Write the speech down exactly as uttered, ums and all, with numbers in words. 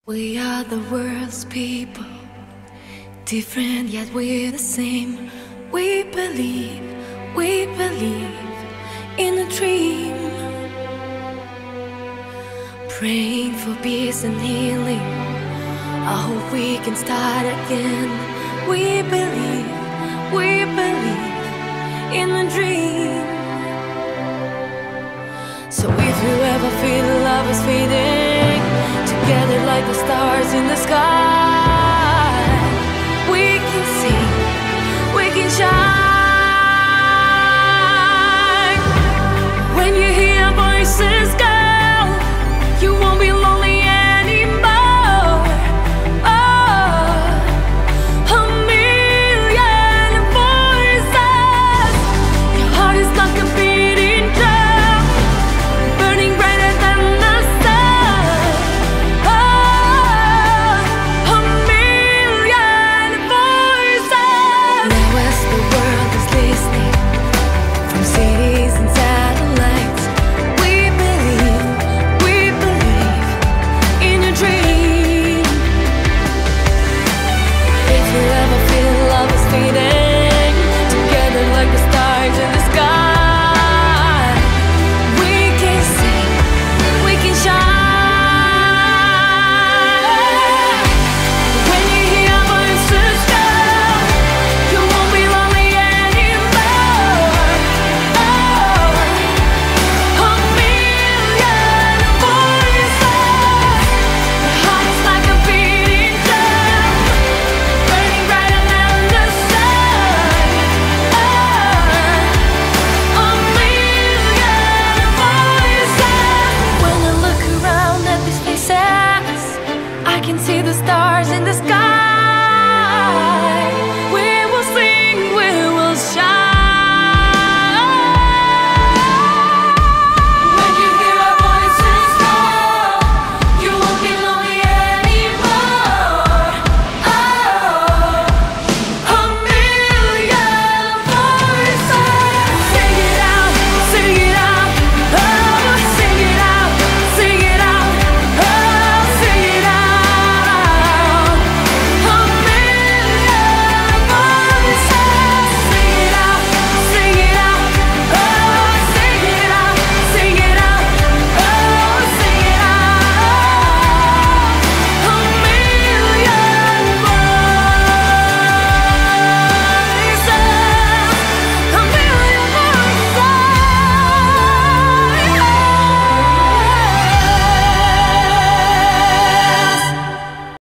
We are the world's people, different yet we're the same. We believe, we believe in a dream, praying for peace and healing. I hope we can start again. We believe, we believe in a dream. So if you ever feel love is fading, together like the stars in the sky, we can see, we can shine.